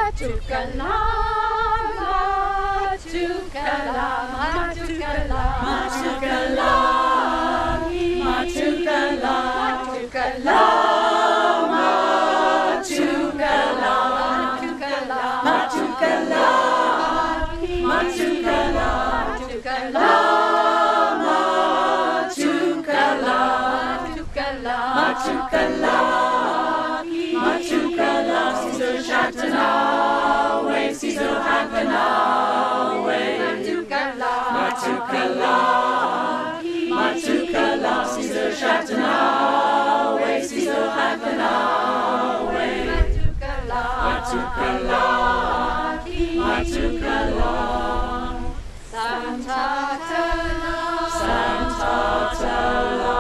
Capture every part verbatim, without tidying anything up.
Matlakala, Matlakala, Matlakala, Matlakala, Matlakala, Matlakala, Matlakala, Matlakala, Matlakala, Matlakala, Matlakala, Matlakala, Caesar Shatanawe, Caesar Hakanawe, Matlakala, Matlakala, Matlakala, Caesar Shatanawe, Caesar Hakanawe, Matlakala, Matlakala, Matlakala, Santa Tala, Santa Tala.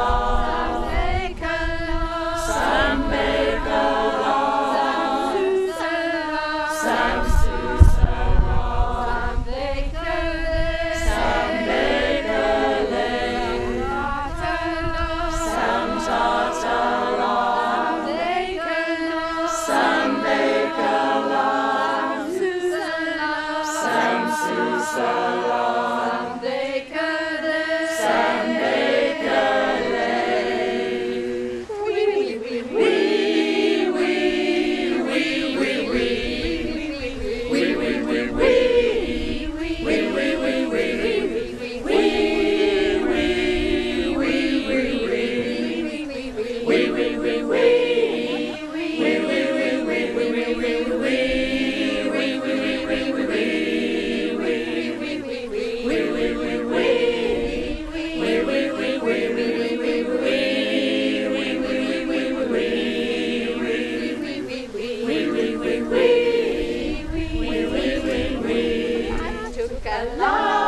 Matlakala.